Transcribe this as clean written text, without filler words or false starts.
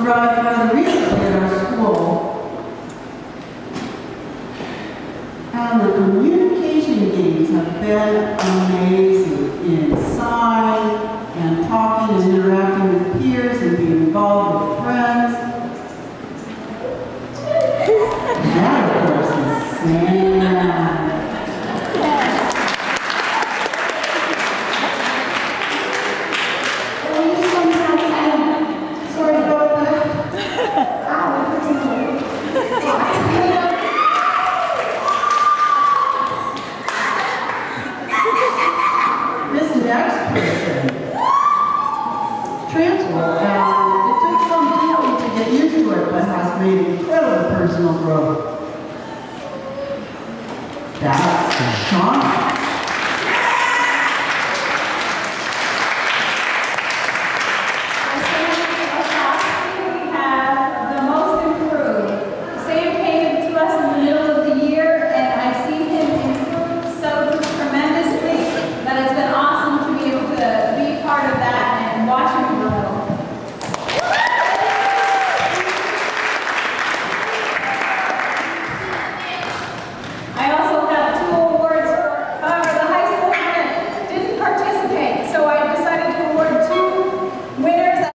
arrived rather recently at our school, and the communication games have been amazing in sign and talking and interacting with peers and being involved with friends. That, of course, is sad. This next person, transfer, and it took some doing to get used to it, but has made incredible personal growth. That's Sean.